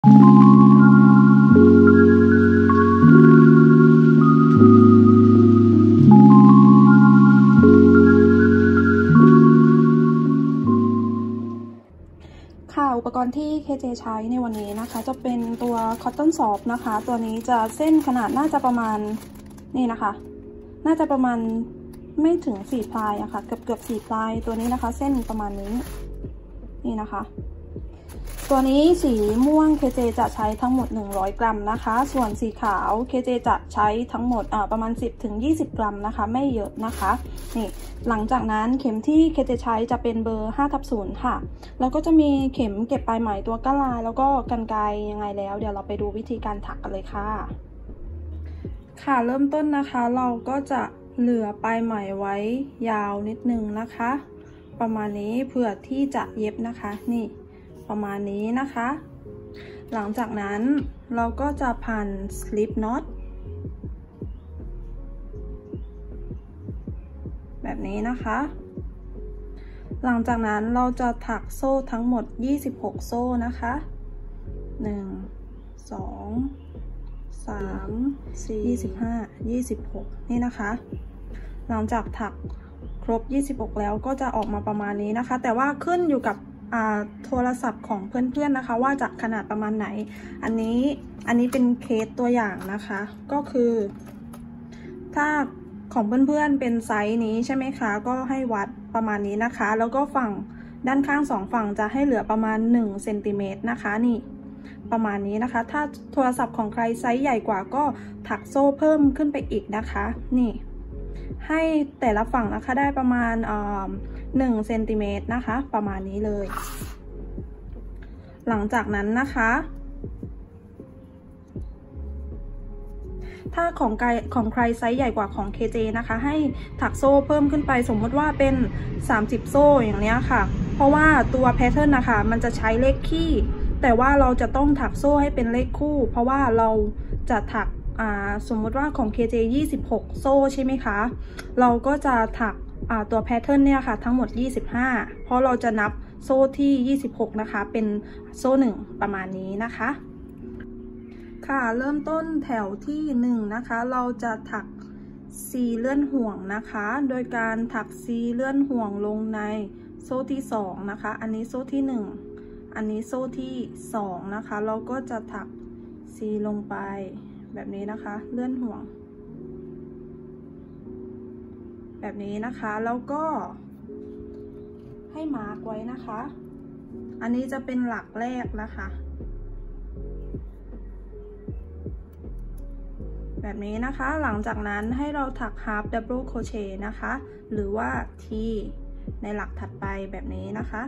ค่ะอุปกรณ์ที่ KJ ใช้ในวันนี้นะคะจะเป็นตัว Cotton Soft นะคะตัวนี้จะเส้นขนาดน่าจะประมาณนี่นะคะน่าจะประมาณไม่ถึง4 พลายอะค่ะเกือบ4 พลายตัวนี้นะคะเส้นประมาณนี้นี่นะคะตัวนี้สีม่วง KJ จะใช้ทั้งหมด100 กรัมนะคะส่วนสีขาว KJ จะใช้ทั้งหมดประมาณ10-20 กรัมนะคะไม่เยอะนะคะนี่หลังจากนั้นเข็มที่ KJ ใช้จะเป็นเบอร์ 5/0 ค่ะแล้วก็จะมีเข็มเก็บปลายไหมตัวก้านลายแล้วก็กรรไกรยังไงแล้วเดี๋ยวเราไปดูวิธีการถักกันเลยค่ะค่ะเริ่มต้นนะคะเราก็จะเหลือปลายไหมไว้ยาวนิดนึงนะคะประมาณนี้เพื่อที่จะเย็บนะคะนี่ประมาณนี้นะคะหลังจากนั้นเราก็จะพัน slip knot แบบนี้นะคะหลังจากนั้นเราจะถักโซ่ทั้งหมด26 โซ่นะคะ1 2 3 4 25 26นี่นะคะหลังจากถักครบ26แล้วก็จะออกมาประมาณนี้นะคะแต่ว่าขึ้นอยู่กับโทรศัพท์ของเพื่อนๆนะคะว่าจะขนาดประมาณไหนอันนี้เป็นเคสตัวอย่างนะคะก็คือถ้าของเพื่อนๆเป็นไซส์นี้ใช่ไหมคะก็ให้วัดประมาณนี้นะคะแล้วก็ฝั่งด้านข้าง2 ฝั่งจะให้เหลือประมาณ1 เซนติเมตรนะคะนี่ประมาณนี้นะคะถ้าโทรศัพท์ของใครไซส์ใหญ่กว่าก็ถักโซ่เพิ่มขึ้นไปอีกนะคะนี่ให้แต่ละฝั่งนะคะได้ประมาณ1 เซนติเมตรนะคะประมาณนี้เลยหลังจากนั้นนะคะถ้าของใครไซส์ใหญ่กว่าของ KJ นะคะให้ถักโซ่เพิ่มขึ้นไปสมมติว่าเป็น30 โซ่อย่างนี้ค่ะเพราะว่าตัวแพทเทิร์นนะคะมันจะใช้เลขคี่แต่ว่าเราจะต้องถักโซ่ให้เป็นเลขคู่เพราะว่าเราจะถักสมมติว่าของ KJ 26 โซ่ใช่ไหมคะเราก็จะถักตัวแพทเทิร์นเนี่ยค่ะทั้งหมด25เพราะเราจะนับโซ่ที่26นะคะเป็นโซ่1ประมาณนี้นะคะค่ะเริ่มต้นแถวที่1นะคะเราจะถักซีเลื่อนห่วงนะคะโดยการถักซีเลื่อนห่วงลงในโซ่ที่2นะคะอันนี้โซ่ที่1อันนี้โซ่ที่2นะคะเราก็จะถักซีลงไปแบบนี้นะคะเลื่อนห่วงแบบนี้นะคะแล้วก็ให้มาร์กไว้นะคะอันนี้จะเป็นหลักแรกนะคะแบบนี้นะคะหลังจากนั้นให้เราถัก half double crochet นะคะหรือว่า T ในหลักถัดไปแบบนี้นะคะ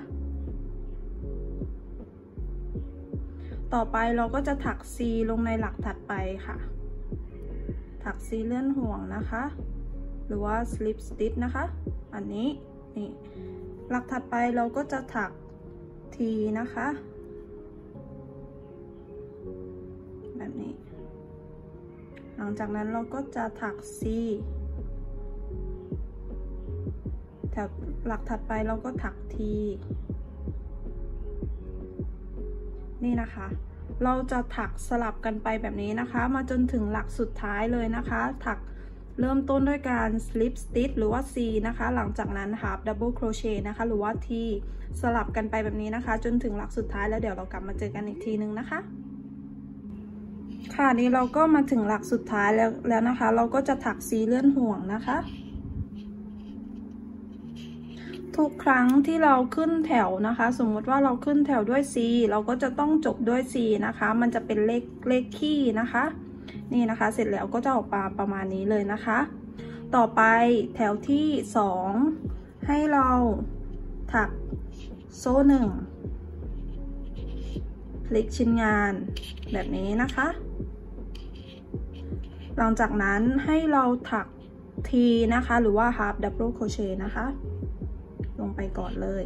ต่อไปเราก็จะถัก C ลงในหลักถัดไปค่ะถัก C เลื่อนห่วงนะคะหรือว่า slip stitch นะคะอันนี้นี่หลักถัดไปเราก็จะถัก T นะคะแบบนี้หลังจากนั้นเราก็จะถัก C แถวหลักถัดไปเราก็ถัก T นี่นะคะเราจะถักสลับกันไปแบบนี้นะคะมาจนถึงหลักสุดท้ายเลยนะคะถักเริ่มต้นด้วยการ slip stitch หรือว่า C นะคะหลังจากนั้น half double crochet นะคะหรือว่า T สลับกันไปแบบนี้นะคะจนถึงหลักสุดท้ายแล้วเดี๋ยวเรากลับมาเจอกันอีกทีนึงนะคะค่ะนี้เราก็มาถึงหลักสุดท้ายแล้วนะคะเราก็จะถัก C เลื่อนห่วงนะคะทุกครั้งที่เราขึ้นแถวนะคะสมมติว่าเราขึ้นแถวด้วย C เราก็จะต้องจบด้วย C นะคะมันจะเป็นเลขคี่นะคะนี่นะคะเสร็จแล้วก็จะออกมาประมาณนี้เลยนะคะต่อไปแถวที่2ให้เราถักโซ่1พลิกชิ้นงานแบบนี้นะคะหลังจากนั้นให้เราถัก T นะคะหรือว่า half double crochet นะคะลงไปก่อนเลย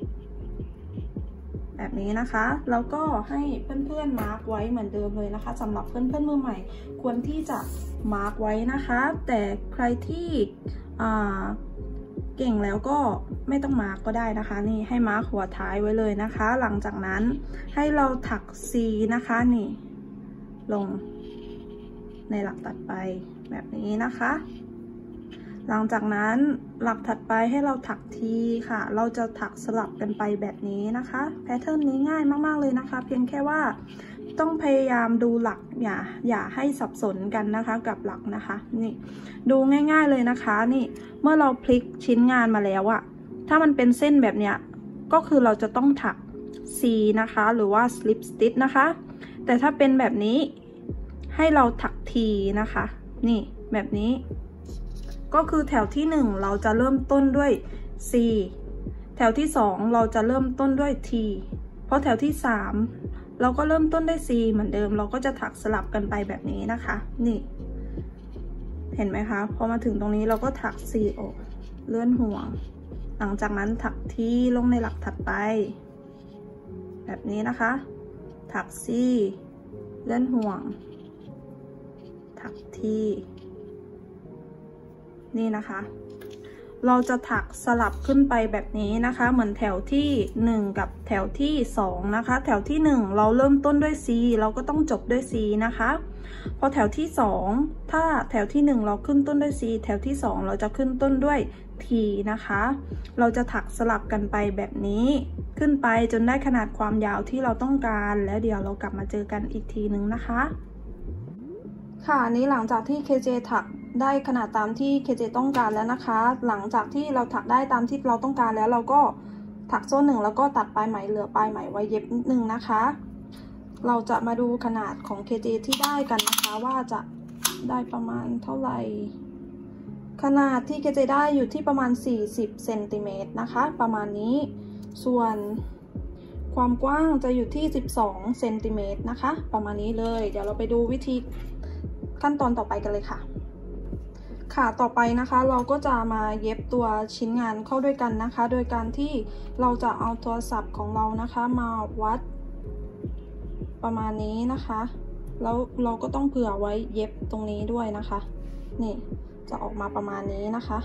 แบบนี้นะคะแล้วก็ให้เพื่อนๆมาร์กไว้เหมือนเดิมเลยนะคะสำหรับเพื่อนๆมือใหม่ควรที่จะมาร์กไว้นะคะแต่ใครที่เก่งแล้วก็ไม่ต้องมาร์กก็ได้นะคะนี่ให้มาร์กหัวท้ายไว้เลยนะคะหลังจากนั้นให้เราถัก C นะคะนี่ลงในหลักถัดไปแบบนี้นะคะหลังจากนั้นหลักถัดไปให้เราถัก T ค่ะเราจะถักสลับกันไปแบบนี้นะคะแพทเทิร์นนี้ง่ายมากๆเลยนะคะเพียงแค่ว่าต้องพยายามดูหลักอย่าให้สับสนกันนะคะกับหลักนะคะนี่ดูง่ายๆเลยนะคะนี่เมื่อเราพลิกชิ้นงานมาแล้วอะถ้ามันเป็นเส้นแบบเนี้ยก็คือเราจะต้องถัก C นะคะหรือว่า slip stitch นะคะแต่ถ้าเป็นแบบนี้ให้เราถัก T นะคะนี่แบบนี้ก็คือแถวที่1เราจะเริ่มต้นด้วย C แถวที่2เราจะเริ่มต้นด้วย T เพราะแถวที่3เราก็เริ่มต้นด้วย C เหมือนเดิมเราก็จะถักสลับกันไปแบบนี้นะคะนี่เห็นไหมคะพอมาถึงตรงนี้เราก็ถัก C ออกเลื่อนห่วงหลังจากนั้นถัก T ลงในหลักถัดไปแบบนี้นะคะถัก C เลื่อนห่วงถัก T นี่นะคะเราจะถักสลับขึ้นไปแบบนี้นะคะเหมือนแถวที่1กับแถวที่2นะคะแถวที่1เราเริ่มต้นด้วย C เราก็ต้องจบด้วย C นะคะพอแถวที่2ถ้าแถวที่1เราขึ้นต้นด้วย C แถวที่2เราจะขึ้นต้นด้วย T นะคะเราจะถักสลับกันไปแบบนี้ขึ้นไปจนได้ขนาดความยาวที่เราต้องการแล้วเดี๋ยวเรากลับมาเจอกันอีกทีนึงนะคะค่ะอันนี้หลังจากที่ KJ ถักได้ขนาดตามที่ KJ ต้องการแล้วนะคะหลังจากที่เราถักได้ตามที่เราต้องการแล้วเราก็ถักโซ่1แล้วก็ตัดปลายไหมเหลือปลายไหมไว้เย็บนิดนึงนะคะเราจะมาดูขนาดของ KJ ที่ได้กันนะคะว่าจะได้ประมาณเท่าไหร่ขนาดที่ KJ ได้อยู่ที่ประมาณ40 เซนติเมตรนะคะประมาณนี้ส่วนความกว้างจะอยู่ที่12 เซนติเมตรนะคะประมาณนี้เลยเดี๋ยวเราไปดูวิธีขั้นตอนต่อไปกันเลยค่ะค่ะต่อไปนะคะเราก็จะมาเย็บตัวชิ้นงานเข้าด้วยกันนะคะโดยการที่เราจะเอาโทรศัพท์ของเรานะคะมาวัดประมาณนี้นะคะแล้วเราก็ต้องเผื่อไว้เย็บตรงนี้ด้วยนะคะนี่จะออกมาประมาณนี้นะคะ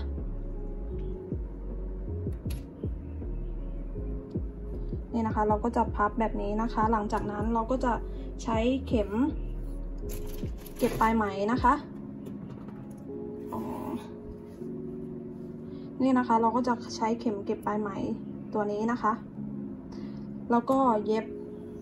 นี่นะคะเราก็จะพับแบบนี้นะคะหลังจากนั้นเราก็จะใช้เข็มเก็บปลายไหมนะคะนี่นะคะเราก็จะใช้เข็มเก็บปลายไหมตัวนี้นะคะแล้วก็เย็บ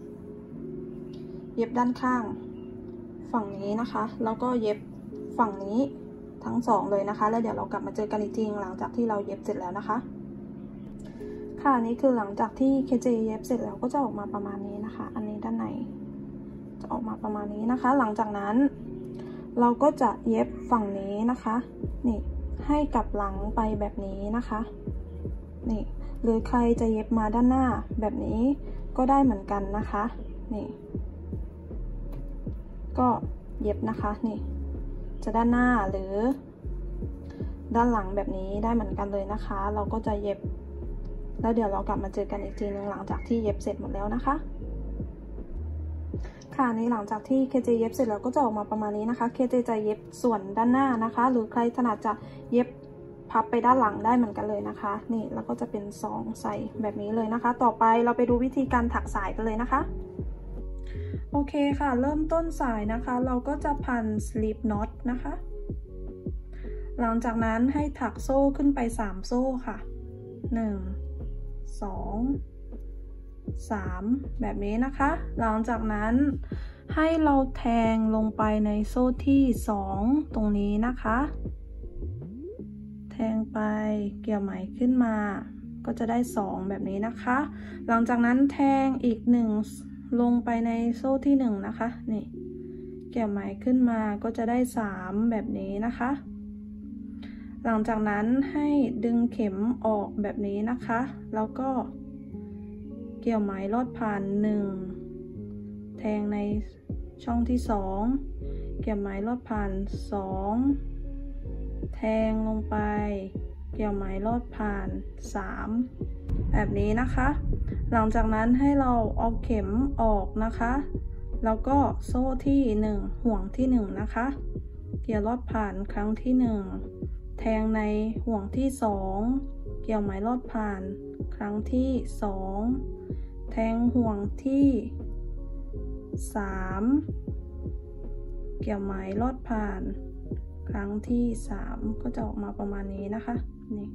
ด้านข้างฝั่งนี้นะคะแล้วก็เย็บฝั่งนี้ทั้ง2เลยนะคะแล้วเดี๋ยวเรากลับมาเจอกันอีกทีหลังจากที่เราเย็บเสร็จแล้วนะคะค่ะนี่คือหลังจากที่ KJ เย็บเสร็จแล้วก็จะออกมาประมาณนี้นะคะอันนี้ด้านในจะออกมาประมาณนี้นะคะหลังจากนั้นเราก็จะเย็บฝั่งนี้นะคะนี่ให้กลับหลังไปแบบนี้นะคะนี่หรือใครจะเย็บมาด้านหน้าแบบนี้ก็ได้เหมือนกันนะคะนี่ก็เย็บนะคะนี่จะด้านหน้าหรือด้านหลังแบบนี้ได้เหมือนกันเลยนะคะเราก็จะเย็บแล้วเดี๋ยวเรากลับมาเจอกันอีกทีนึงหลังจากที่เย็บเสร็จหมดแล้วนะคะค่ะนี่หลังจากที่ KJ เย็บเสร็จแล้วก็จะออกมาประมาณนี้นะคะ KJ จะเย็บส่วนด้านหน้านะคะหรือใครถนัดจะเย็บพับไปด้านหลังได้เหมือนกันเลยนะคะนี่แล้วก็จะเป็น2ใส่แบบนี้เลยนะคะต่อไปเราไปดูวิธีการถักสายกันเลยนะคะโอเคค่ะเริ่มต้นสายนะคะเราก็จะพัน slip knot นะคะหลังจากนั้นให้ถักโซ่ขึ้นไป3โซ่ค่ะ1 2 3แบบนี้นะคะหลังจากนั้นให้เราแทงลงไปในโซ่ที่2ตรงนี้นะคะแทงไปเกี่ยวไหมขึ้นมาก็จะได้2แบบนี้นะคะหลังจากนั้นแทงอีก1ลงไปในโซ่ที่1นะคะนี่เกี่ยวไหมขึ้นมาก็จะได้3แบบนี้นะคะหลังจากนั้นให้ดึงเข็มออกแบบนี้นะคะแล้วก็เกี่ยวไหมลอดผ่าน1แทงในช่องที่2เกี่ยวไหมลอดผ่าน2แทงลงไปเกี่ยวไหมลอดผ่าน3แบบนี้นะคะหลังจากนั้นให้เราเอาเข็มออกนะคะแล้วก็โซ่ที่1ห่วงที่1นะคะเกี่ยวลอดผ่านครั้งที่1แทงในห่วงที่2 กี่ยวไหมลอดผ่านครั้งที่2แทงห่วงที่3เกี่ยวไหมลอดผ่านครั้งที่3ก็จะออกมาประมาณนี้นะคะนี่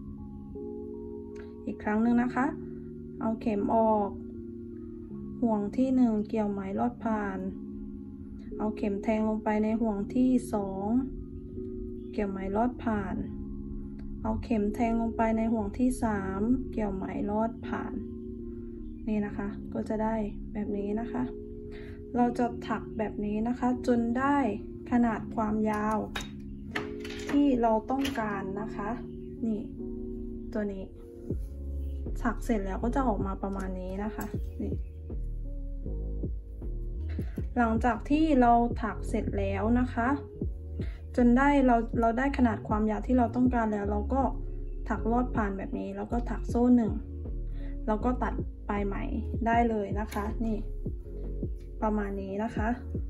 อีกครั้งหนึ่งนะคะเอาเข็มออกห่วงที่1เกี่ยวไหมลอดผ่านเอาเข็มแทงลงไปในห่วงที่2เกี่ยวไหมลอดผ่านเอาเข็มแทงลงไปในห่วงที่3เกี่ยวไหมลอดผ่านนี่นะคะก็จะได้แบบนี้นะคะเราจะถักแบบนี้นะคะจนได้ขนาดความยาวที่เราต้องการนะคะนี่ตัวนี้ถักเสร็จแล้วก็จะออกมาประมาณนี้นะคะนี่หลังจากที่เราถักเสร็จแล้วนะคะจนได้เราได้ขนาดความยาวที่เราต้องการแล้วเราก็ถักลอดผ่านแบบนี้แล้วก็ถักโซ่1แล้วก็ตัดปลายไหมได้เลยนะคะนี่ประมาณนี้นะคะ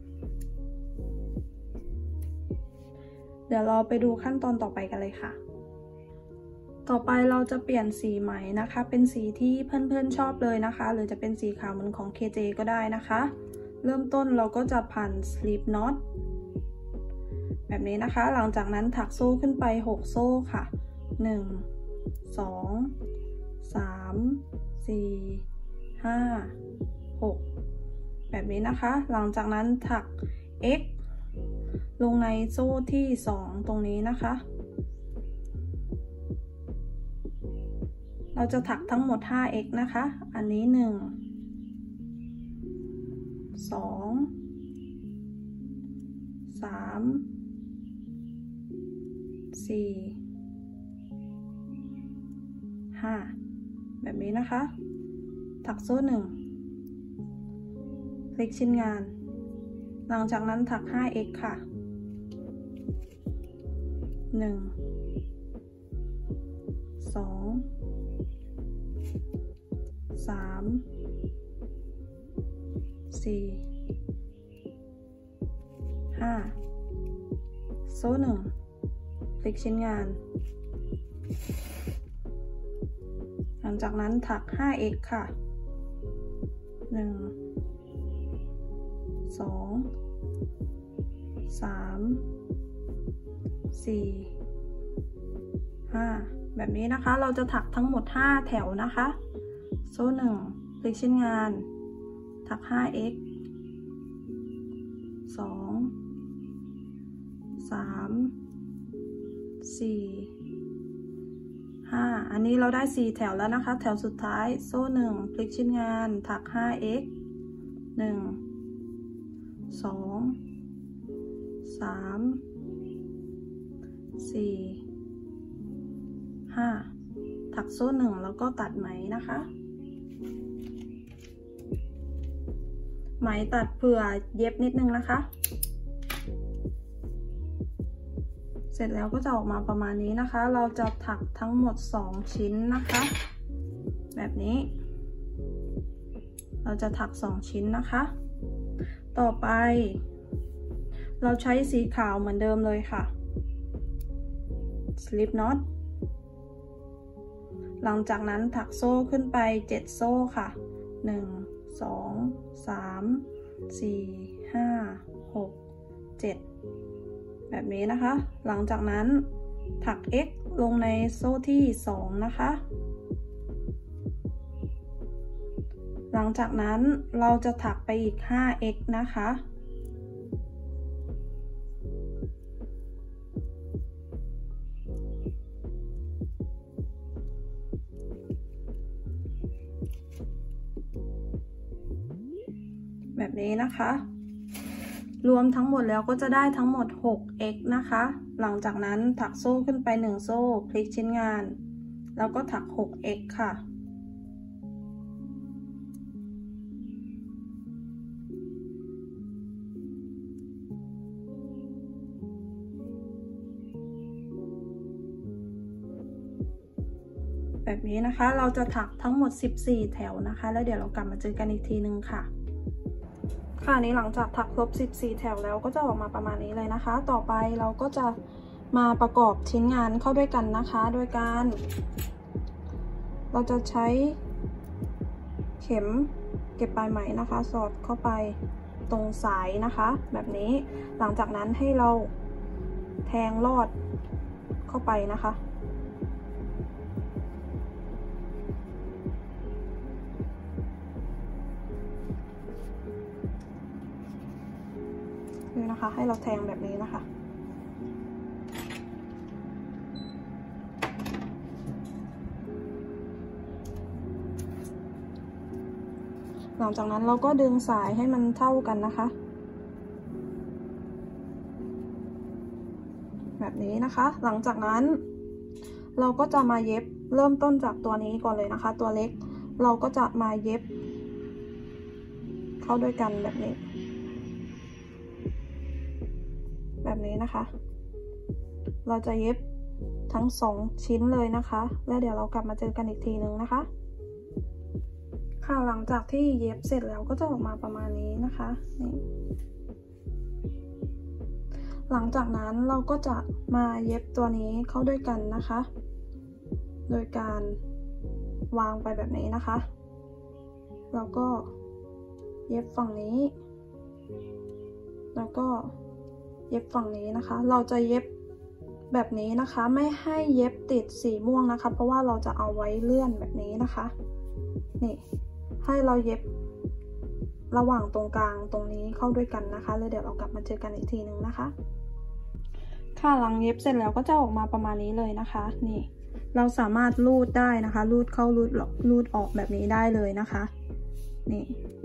เดี๋ยวเราไปดูขั้นตอนต่อไปกันเลยค่ะต่อไปเราจะเปลี่ยนสีไหมนะคะเป็นสีที่เพื่อนๆชอบเลยนะคะหรือจะเป็นสีขาวเหมือนของ KJ ก็ได้นะคะเริ่มต้นเราก็จะพัน slip knot แบบนี้นะคะหลังจากนั้นถักโซ่ขึ้นไป6โซ่ค่ะ1 2 3 4 5 6แบบนี้นะคะหลังจากนั้นถัก x ลงในโซ่ที่2ตรงนี้นะคะเราจะถักทั้งหมด 5x นะคะอันนี้1 2 3 4 5แบบนี้นะคะถักโซ่1พลิกชิ้นงานหลังจากนั้นถัก 5x ค่ะ1 2 3 4 5โซ่1พลิกชิ้นงานหลังจากนั้นถัก 5x ค่ะ1 2 3 4 5แบบนี้นะคะเราจะถักทั้งหมด5แถวนะคะโซ่1พลิกชิ้นงานถัก 5x 2 3 4 5อันนี้เราได้4แถวแล้วนะคะแถวสุดท้ายโซ่1พลิกชิ้นงานถัก 5x 1 2 3 4 5ถักโซ่1แล้วก็ตัดไหมนะคะไหมตัดเผื่อเย็บนิดนึงนะคะเสร็จแล้วก็จะออกมาประมาณนี้นะคะเราจะถักทั้งหมด2ชิ้นนะคะแบบนี้เราจะถัก2ชิ้นนะคะต่อไปเราใช้สีขาวเหมือนเดิมเลยค่ะ slip knot หลังจากนั้นถักโซ่ขึ้นไป7โซ่ค่ะ1 2 3 4 5 6 7แบบนี้นะคะหลังจากนั้นถัก x ลงในโซ่ที่2นะคะหลังจากนั้นเราจะถักไปอีก 5x นะคะแบบนี้นะคะรวมทั้งหมดแล้วก็จะได้ทั้งหมด 6x นะคะหลังจากนั้นถักโซ่ขึ้นไป1โซ่พลิกชิ้นงานแล้วก็ถัก 6x ค่ะแบบนี้นะคะเราจะถักทั้งหมด14แถวนะคะแล้วเดี๋ยวเรากลับมาเจอกันอีกทีนึงค่ะค่ะนี้หลังจากถักครบ14แถวแล้วก็จะออกมาประมาณนี้เลยนะคะต่อไปเราก็จะมาประกอบชิ้นงานเข้าด้วยกันนะคะโดยการเราจะใช้เข็มเก็บปลายไหมนะคะสอดเข้าไปตรงสายนะคะแบบนี้หลังจากนั้นให้เราแทงลอดเข้าไปนะคะนี่นะคะให้เราแทงแบบนี้นะคะหลังจากนั้นเราก็ดึงสายให้มันเท่ากันนะคะแบบนี้นะคะหลังจากนั้นเราก็จะมาเย็บเริ่มต้นจากตัวนี้ก่อนเลยนะคะตัวเล็กเราก็จะมาเย็บเข้าด้วยกันแบบนี้นะคะเราจะเย็บทั้ง2ชิ้นเลยนะคะแล้วเดี๋ยวเรากลับมาเจอกันอีกทีนึงนะคะค่ะหลังจากที่เย็บเสร็จแล้วก็จะออกมาประมาณนี้นะคะนี่หลังจากนั้นเราก็จะมาเย็บตัวนี้เข้าด้วยกันนะคะโดยการวางไปแบบนี้นะคะแล้วก็เย็บฝั่งนี้แล้วก็เย็บฝั่งนี้นะคะเราจะเย็บแบบนี้นะคะไม่ให้เย็บติดสีม่วงนะคะเพราะว่าเราจะเอาไว้เลื่อนแบบนี้นะคะนี่ให้เราเย็บระหว่างตรงกลางตรงนี้เข้าด้วยกันนะคะแล้วเดี๋ยวเรากลับมาเจอกันอีกทีนึงนะคะค่ะหลังเย็บเสร็จแล้วก็จะออกมาประมาณนี้เลยนะคะนี่เราสามารถรูดได้นะคะรูดเข้ารูดออกแบบนี้ได้เลยนะคะนี่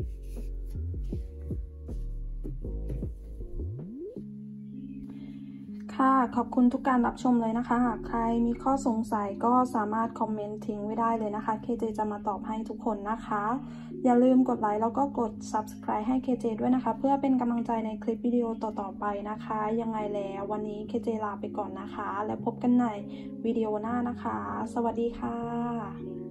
ค่ะขอบคุณทุกการรับชมเลยนะคะหากใครมีข้อสงสัยก็สามารถคอมเมนต์ทิ้งไว้ได้เลยนะคะ KJ จะมาตอบให้ทุกคนนะคะอย่าลืมกดไลค์แล้วก็กด Subscribe ให้ KJ ด้วยนะคะเพื่อเป็นกำลังใจในคลิปวิดีโอต่อๆไปนะคะยังไงแล้ววันนี้ KJ ลาไปก่อนนะคะแล้วพบกันในวิดีโอหน้านะคะสวัสดีค่ะ